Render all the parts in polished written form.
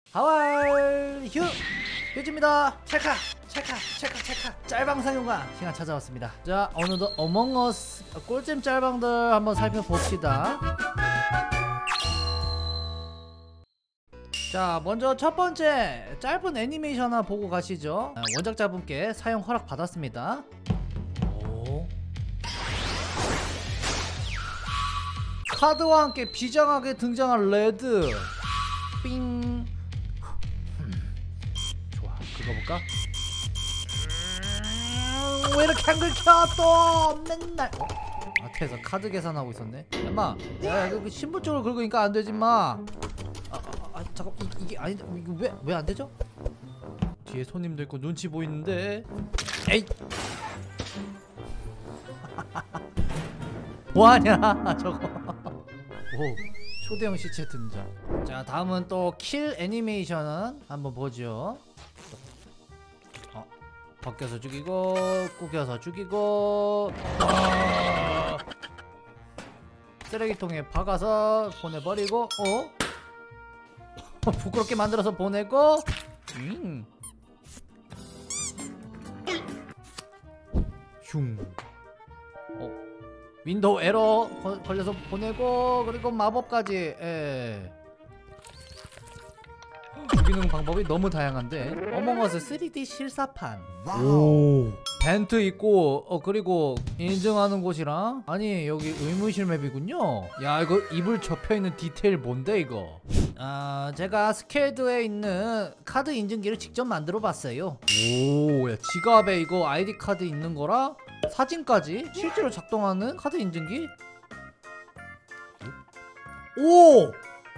하왈 휴즈입니다. 찰칵 짤방상용관 시간 찾아왔습니다. 자, 어느덧 어몽어스 꿀잼 짤방들 한번 살펴봅시다. 자, 먼저 첫 번째 짧은 애니메이션 하나 보고 가시죠. 원작자분께 사용 허락 받았습니다. 오. 카드와 함께 비장하게 등장한 레드. 삥. 좋아, 긁어볼까? 왜 이렇게 안 긁혀 또 맨날. 앞에서 카드 계산하고 있었네. 야마, 야, 그 신분 쪽으로 긁으니까 안 되지 마. 잠깐, 이게 아니, 이거 왜 안 되죠? 뒤에 손님도 있고 눈치 보이는데. 에이. 뭐하냐 저거. 오, 초대형 시체 등장. 자, 다음은 또 킬 애니메이션은 한번 보죠. 벗겨서 죽이고 구겨서 죽이고 쓰레기통에 박아서 보내버리고 부끄럽게 만들어서 보내고 흉. 윈도우 에러 걸려서 보내고, 그리고 마법까지. 죽이는 방법이 너무 다양한데. 어몽어스 3D 실사판. 오, 벤트 있고 그리고 인증하는 곳이랑. 아니, 여기 의무실 맵이군요. 야, 이거 이불 접혀있는 디테일 뭔데 이거. 제가 스케일드에 있는 카드 인증기를 직접 만들어 봤어요. 오, 야, 지갑에 이거 아이디 카드 있는 거랑 사진까지 실제로 작동하는 카드 인증기. 오!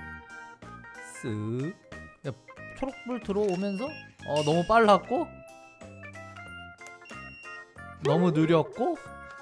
쓱. 야, 초록불 들어오면서 너무 빨랐고 너무 느렸고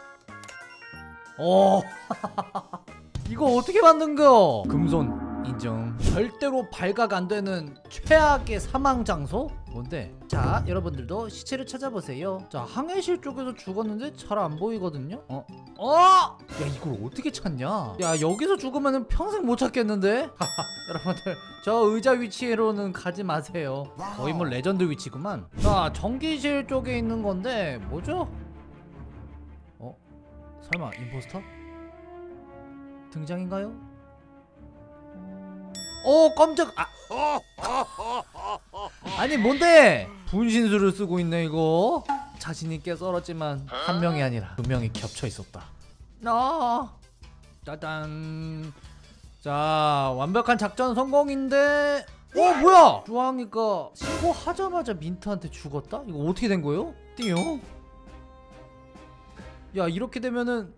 이거 어떻게 만든 거? 금손 인정. 절대로 발각 안 되는 최악의 사망 장소? 뭔데? 자, 여러분들도 시체를 찾아보세요. 자, 항해실 쪽에서 죽었는데 잘 안 보이거든요? 야, 이걸 어떻게 찾냐? 야, 여기서 죽으면 평생 못 찾겠는데? 여러분들, 저 의자 위치로는 가지 마세요. 거의 뭐 레전드 위치구만. 자, 전기실 쪽에 있는 건데 뭐죠? 설마 임포스터? 등장인가요? 깜짝. 아니, 뭔데? 분신술을 쓰고 있네 이거. 자신있게 썰었지만 한 명이 아니라 두 명이 겹쳐 있었다. 짜잔. 자, 완벽한 작전 성공인데. 뭐야? 주황이가 신고하자마자 민트한테 죽었다? 이거 어떻게 된 거예요? 띠용. 야, 이렇게 되면은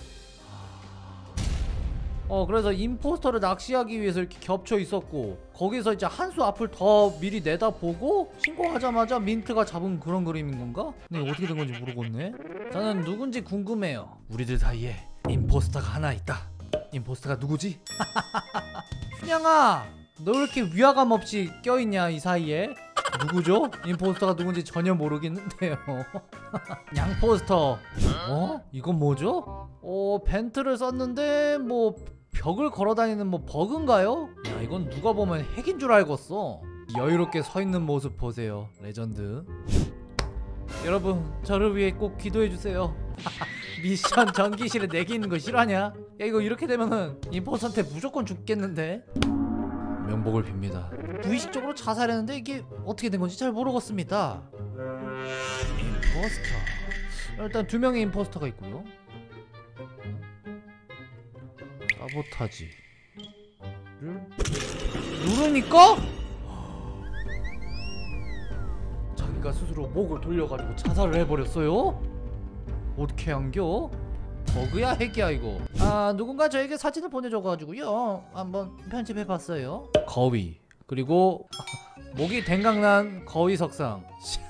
그래서 임포스터를 낚시하기 위해서 이렇게 겹쳐 있었고, 거기서 이제 한 수 앞을 더 미리 내다보고 신고하자마자 민트가 잡은 그런 그림인 건가? 네, 어떻게 된 건지 모르겠네. 저는 누군지 궁금해요. 우리들 사이에 임포스터가 하나 있다. 임포스터가 누구지? 춘향아, 너 왜 이렇게 위화감 없이 껴있냐 이 사이에? 누구죠? 임포스터가 누군지 전혀 모르겠는데요. 양포스터. 이건 뭐죠? 벤트를 썼는데 뭐 벽을 걸어다니는 뭐 버그인가요? 야, 이건 누가 보면 핵인 줄 알겠어. 여유롭게 서 있는 모습 보세요. 레전드. 여러분, 저를 위해 꼭 기도해주세요. 미션 전기실에 내기 있는 거 싫어하냐? 야, 이거 이렇게 되면은 임포스터한테 무조건 죽겠는데. 명복을 빕니다. 무의식적으로 자살했는데 이게 어떻게 된 건지 잘 모르겠습니다. 임포스터. 일단 두 명의 임포스터가 있고요. 사보타지를 누르니까 자기가 스스로 목을 돌려가지고 자살을 해버렸어요? 어떻게 한겨? 버그야 핵이야 이거. 누군가 저에게 사진을 보내줘가지고요, 한번 편집해봤어요. 거위, 그리고 목이 댕강난 거위 석상.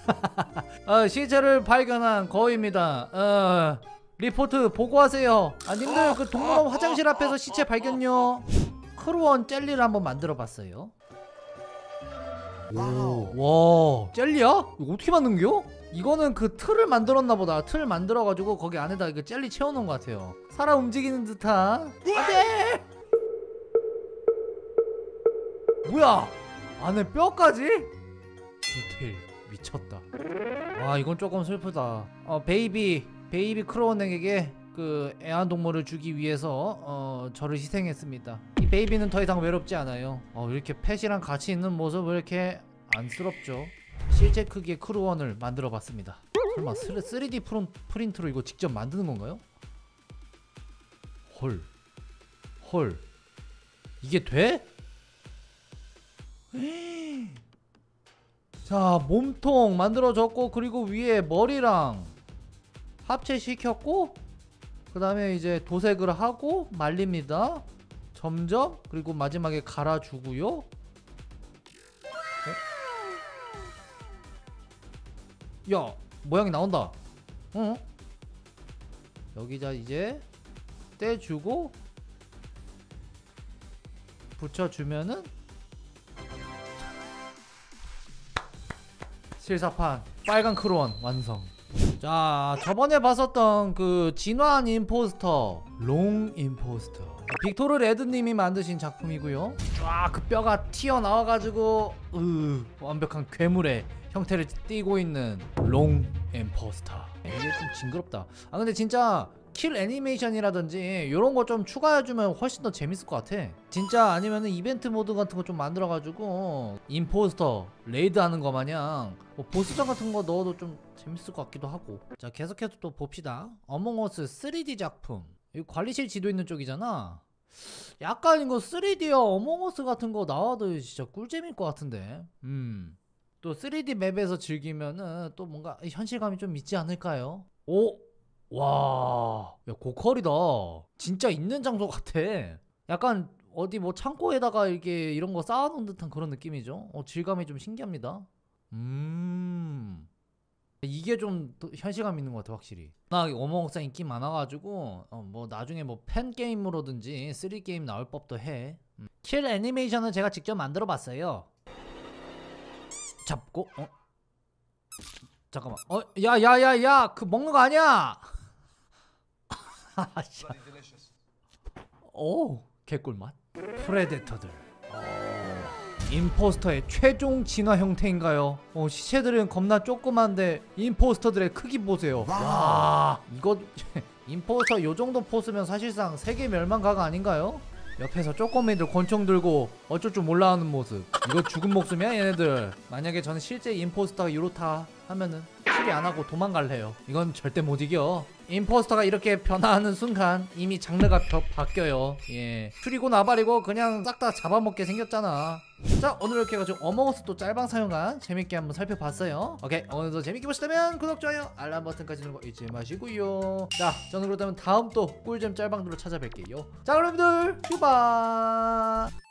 시체를 발견한 거위입니다. 리포트 보고하세요. 님들, 그 동물원 화장실 앞에서 시체 발견요. 크루원 젤리를 한번 만들어봤어요. 와, 젤리야? 이거 어떻게 만든겨? 이거는 그 틀을 만들었나보다. 틀 만들어가지고 거기 안에다 이거 젤리 채워놓은 것 같아요. 살아 움직이는 듯한. 안돼! 뭐야? 안에 뼈까지? 디테일 미쳤다. 와 이건 조금 슬프다. 베이비 크로운에게 그 애완동물을 주기 위해서 저를 희생했습니다. 이 베이비는 더 이상 외롭지 않아요. 이렇게 펫이랑 같이 있는 모습 왜 이렇게 안쓰럽죠? 실제 크기의 크루원을 만들어 봤습니다. 설마 3D 프린트로 이거 직접 만드는 건가요? 헐 이게 돼? 자 몸통 만들어졌고 그리고 위에 머리랑 합체시켰고 그 다음에 이제 도색을 하고 말립니다. 점점. 그리고 마지막에 갈아주고요. 야 모양이 나온다. 여기다 이제 떼주고 붙여주면은 실사판 빨간 크루원 완성. 자 저번에 봤었던 그 진화한 임포스터 롱 임포스터 빅토르 레드님이 만드신 작품이고요. 쫙 그 뼈가 튀어나와가지고 완벽한 괴물의 형태를 띠고 있는 롱 임포스터. 이게 좀 징그럽다. 근데 진짜 킬 애니메이션이라든지 요런 거 좀 추가해주면 훨씬 더 재밌을 것 같아. 진짜 아니면은 이벤트 모드 같은 거 좀 만들어가지고 임포스터 레이드 하는 거 마냥 뭐 보스전 같은 거 넣어도 좀 재밌을 것 같기도 하고. 자 계속해서 또 봅시다. 어몽어스 3D 작품. 이 관리실 지도 있는 쪽이잖아. 약간 이거 3D와 어몽어스 같은 거 나와도 진짜 꿀잼일 것 같은데. 또 3D 맵에서 즐기면은 또 뭔가 현실감이 좀 있지 않을까요? 오! 와, 야 고퀄이다. 진짜 있는 장소 같아. 약간 어디 뭐 창고에다가 이렇게 이런 거 쌓아놓은 듯한 그런 느낌이죠. 질감이 좀 신기합니다. 이게 좀 현실감 있는 것 같아 확실히. 나 어몽어스 인기 많아가지고 뭐 나중에 뭐 팬 게임으로든지 3D 게임 나올 법도 해. 킬 애니메이션은 제가 직접 만들어 봤어요. 잡고 잠깐만. 야야야야 그 먹는 거 아니야. 오 개꿀맛. 프레데터들. 임포스터의 최종 진화 형태인가요? 시체들은 겁나 조그만데 임포스터들의 크기 보세요. 와 이거 임포스터 요정도 포스면 사실상 세계 멸망가가 아닌가요? 옆에서 쪼꼬미들 권총 들고 어쩔 줄 몰라 하는 모습. 이거 죽은 목숨이야 얘네들. 만약에 저는 실제 임포스터가 이렇다 하면은 추리 안하고 도망갈래요. 이건 절대 못 이겨. 임포스터가 이렇게 변화하는 순간 이미 장르가 바뀌어요. 예, 추리고 나발이고 그냥 싹 다 잡아먹게 생겼잖아. 자 오늘 이렇게 해가지고 어몽어스 또 짤방 사용한 재밌게 한번 살펴봤어요. 오케이 오늘도 재밌게 보셨다면 구독, 좋아요, 알람 버튼까지 누르고 잊지 마시고요. 자 저는 그렇다면 다음 또 꿀잼 짤방으로 찾아뵐게요. 자 여러분들 휴바.